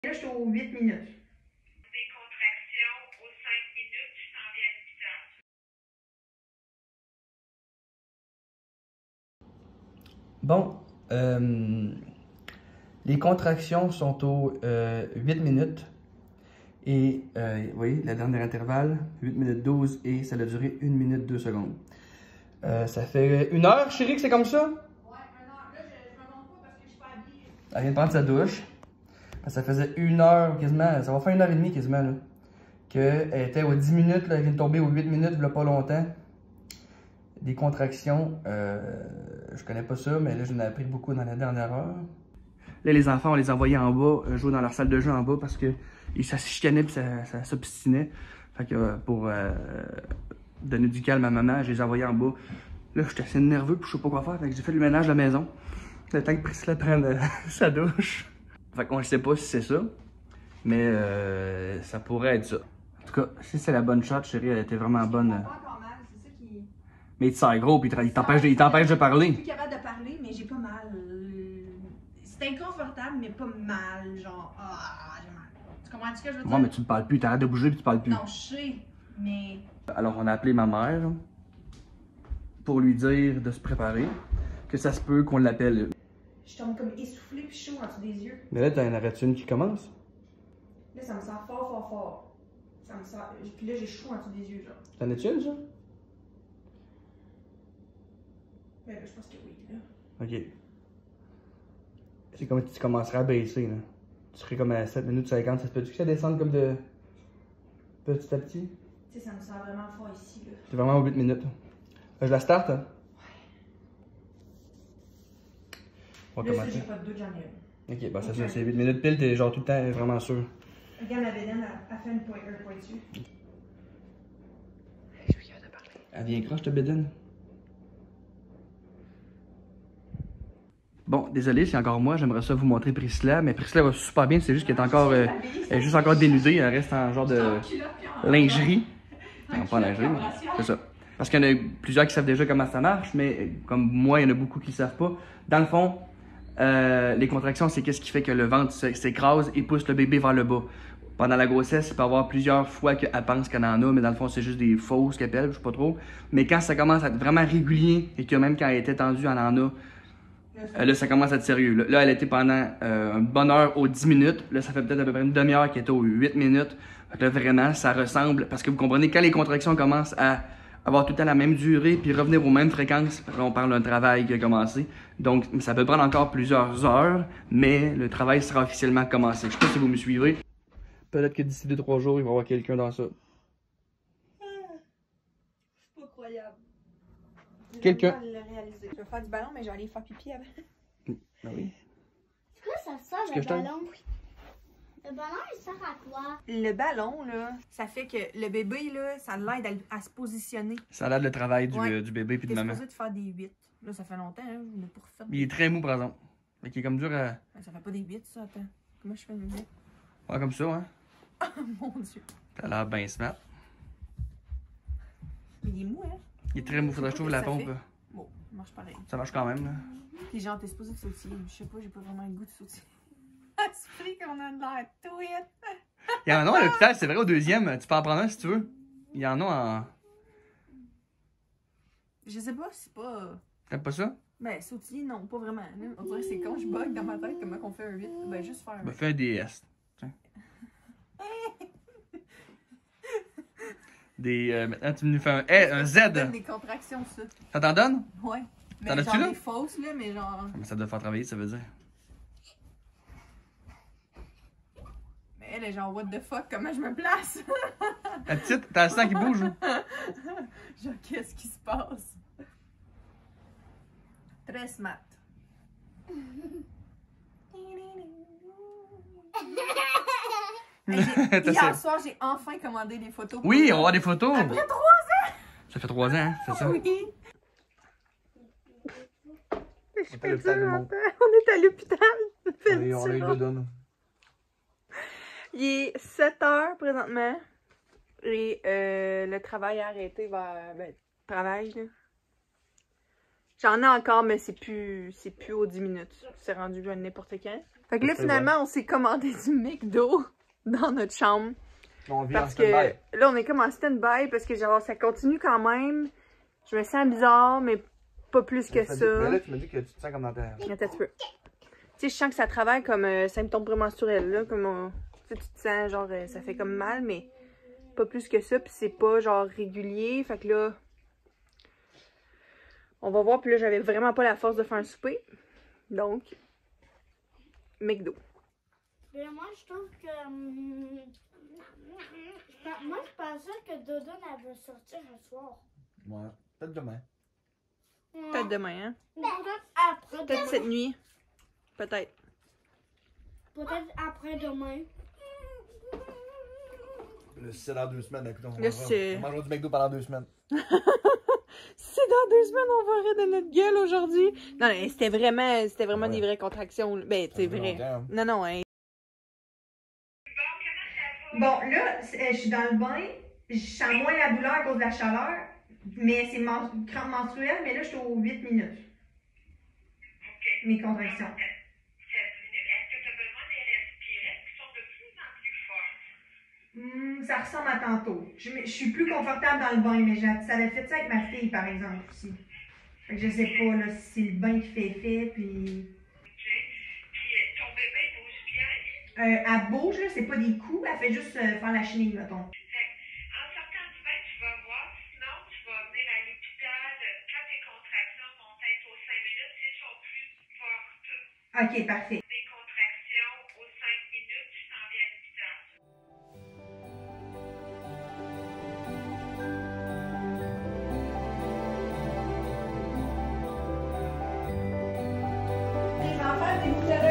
Là, je suis aux 8 minutes. Des contractions aux 5 minutes, je t'en viens à l'hôpital. Bon, les contractions sont aux 8 minutes. Et, vous voyez, le dernier intervalle, 8 minutes 12 et ça a duré 1 minute 2 secondes. Ça fait 1 heure, chérie, que c'est comme ça? Ouais, 1 heure. Là, je me montre pas parce que je suis pas habillée. Elle vient de prendre sa douche. Ça faisait 1 heure quasiment, ça va faire 1 heure et demie quasiment, là. Qu'elle était aux 10 minutes, là, elle vient de tomber aux 8 minutes, il y a pas longtemps. Des contractions, je connais pas ça, mais là, j'en ai appris beaucoup dans la dernière heure. Là, les enfants, on les envoyait en bas, jouer dans leur salle de jeu en bas parce que ça se chicanait et ça s'obstinait. Fait que pour donner du calme à maman, je les envoyais en bas. Là, j'étais assez nerveux puis je sais pas quoi faire. Fait que j'ai fait le ménage de la maison. Le temps que Priscilla prenne sa douche. Fait qu'on ne sait pas si c'est ça, mais ça pourrait être ça. En tout cas, si c'est la bonne shot, chérie, elle était vraiment bonne. Pas encore mal, c'est ça qui. Mais il te sert gros, puis il t'empêche de parler. Je suis plus capable de parler, mais j'ai pas mal. C'est inconfortable, mais pas mal. Genre, j'ai mal. Tu comprends ce que je veux dire? Ouais, mais tu ne parles plus, t'arrêtes de bouger puis tu parles plus. Non, je sais, mais. Alors, on a appelé ma mère pour lui dire de se préparer, que ça se peut qu'on l'appelle. Je tombe comme essoufflée puis chaud en dessous des yeux. Mais là, t'as une arrêtine qui commence. Là, ça me sort fort, fort, fort. Ça me sort. Puis là, j'ai chaud en dessous des yeux, genre. T'en as-tu une, ça? Ben là, je pense que oui, là. Ok. C'est comme si tu commencerais à baisser, là. Tu serais comme à 7 minutes 50, ça se peut-tu que ça descende comme de petit à petit? Tu sais, ça me sort vraiment fort ici, là. C'est vraiment aux 8 minutes. Je la starte, hein? On va Là, ça, commencer. j'ai pas de doute, j'en ai une. Ok, bah c'est ça, c'est 8 minutes pile, t'es genre tout le temps vraiment sûr. Regarde, la bédaine, elle fait une pointure. Elle vient croche, ta bédaine. Bon, désolé, c'est encore moi, j'aimerais ça vous montrer Priscilla, mais Priscilla va super bien, c'est juste qu'elle est encore, elle est juste encore dénudée, elle reste en genre de lingerie. Non, pas en lingerie, mais c'est ça. Parce qu'il y en a plusieurs qui savent déjà comment ça marche, mais comme moi, il y en a beaucoup qui ne savent pas. Dans le fond, les contractions, c'est qu'est-ce qui fait que le ventre s'écrase et pousse le bébé vers le bas. Pendant la grossesse, il peut y avoir plusieurs fois qu'elle pense qu'elle en a, mais dans le fond, c'est juste des fausses qu'elle appelle, je sais pas trop. Mais quand ça commence à être vraiment régulier et que même quand elle était tendue, elle en a, là, ça commence à être sérieux. Là, elle était pendant une bonne heure aux 10 minutes. Là, ça fait peut-être à peu près une demi-heure qu'elle était aux 8 minutes. Fait que là, vraiment, ça ressemble. Parce que vous comprenez, quand les contractions commencent à avoir tout le temps la même durée puis revenir aux mêmes fréquences, là, on parle d'un travail qui a commencé. Donc, ça peut prendre encore plusieurs heures, mais le travail sera officiellement commencé. Je sais pas si vous me suivez. Peut-être que d'ici 2-3 jours, il va y avoir quelqu'un dans ça. C'est pas croyable. Quelqu'un. Je vais le réaliser. Je vais faire du ballon, mais je vais aller faire pipi avant. Ah oui. C'est quoi ça sert, Est-ce le que je t'aide? ballon? Le ballon, il sert à quoi? Le ballon, là, ça fait que le bébé, là, ça l'aide à se positionner. Ça a l'air le travail du, Ouais. du bébé puis de T'es maman. supposé de faire des 8. Là, ça fait longtemps, hein, je l'ai pas refait. Il est très mou, par exemple. Fait qu'il est comme dur à... Ça fait pas des 8, ça, attends. Comment je fais une 8? Ouais, comme ça, hein. Oh mon dieu. T'as l'air bien smart. Mais il est mou, hein? Il est très mou, faudrait que je trouve la pompe. Bon, ça marche pareil. Ça marche quand même, là. Puis genre, t'es supposé de sautiller. Je sais pas, j'ai pas vraiment le goût de sautiller. C'est vrai qu'on a de l'air tweet. Il y en a à l'hôpital, c'est vrai, au deuxième. Tu peux en prendre un si tu veux. Il y en a en... Je sais pas, c'est pas... T'aimes pas ça? Ben, sautiller, non, pas vraiment. On dirait que c'est quand je bug dans ma tête comment qu'on fait un 8. Ben, juste faire un Ben, fais un DS. Tiens. Maintenant, tu me fais un, un Z. Ça donne des contractions, ça. Ça t'en donne? Ouais. T'en Mais as-tu, genre là? des fausses, là, mais genre... Mais ça doit faire travailler, ça veut dire. Mais elle est genre, what the fuck, comment je me place? La petite, t'as le sang qui bouge, hein? Genre, qu'est-ce qui se passe? Très smart. Hier soir, j'ai enfin commandé des photos. Oui, on va voir des photos. Après 3 ans! Ça fait 3 ans, hein, c'est ça? Oui. On est à l'hôpital. On est à l'hôpital. On a eu le donne. Il est 7 heures présentement. Et le travail a arrêté vers... Ben, travail, là. J'en ai encore, mais c'est plus aux 10 minutes. C'est rendu à n'importe quand. Fait que là, finalement, on s'est commandé du McDo dans notre chambre. On vit Parce en que stand-by. là, on est comme en stand-by parce que genre, ça continue quand même. Je me sens bizarre, mais pas plus que Mais ça. là, tu me dis que tu te sens comme dans ta... Attends un petit peu. Tu sais, je sens que ça travaille comme symptôme prémenstruel, là. Comme tu sais, tu te sens, genre, ça fait comme mal, mais pas plus que ça. Puis c'est pas, genre, régulier. Fait que là, on va voir. Puis là, j'avais vraiment pas la force de faire un souper. Donc, McDo. Mais moi, je trouve que. Moi, je pensais que Dodo allait sortir ce soir. Ouais, peut-être demain. Peut-être demain, hein? Peut-être après. Peut-être cette nuit. Peut-être. Peut-être après demain. Le c'est dans 2 semaines, écoute, on c'est- mangera du McDo pendant 2 semaines. Si dans 2 semaines, on va rire de notre gueule aujourd'hui. Non, mais c'était vraiment Ouais. des vraies contractions. Ben, c'est vrai. Longtemps. Non, non, hein. Bon, comment ça va? Bon, là, je suis dans le bain. Je sens moins la douleur à cause de la chaleur. Mais c'est crampe menstruelle, mais là, je suis aux 8 minutes. OK. Mes contractions. Ça diminue. Est-ce que tu as besoin de les respirer qui sont de plus en plus fortes? Ça ressemble à tantôt. Je suis plus confortable dans le bain, mais ça avait fait ça avec ma fille, par exemple, aussi. Fait que je sais pas là, si c'est le bain qui fait effet, puis... OK. Puis ton bébé bouge bien? Elle bouge, là, c'est pas des coups, elle fait juste faire la chenille, mettons. En sortant du bain, tu vas voir. Sinon, tu vas venir à l'hôpital quand tes contractions vont être aux 5 minutes, si elles sont plus fortes. Ok, parfait. Des contractions aux 5 minutes, tu t'en viens à l'hôpital. Je vais en faire des tout à l'heure.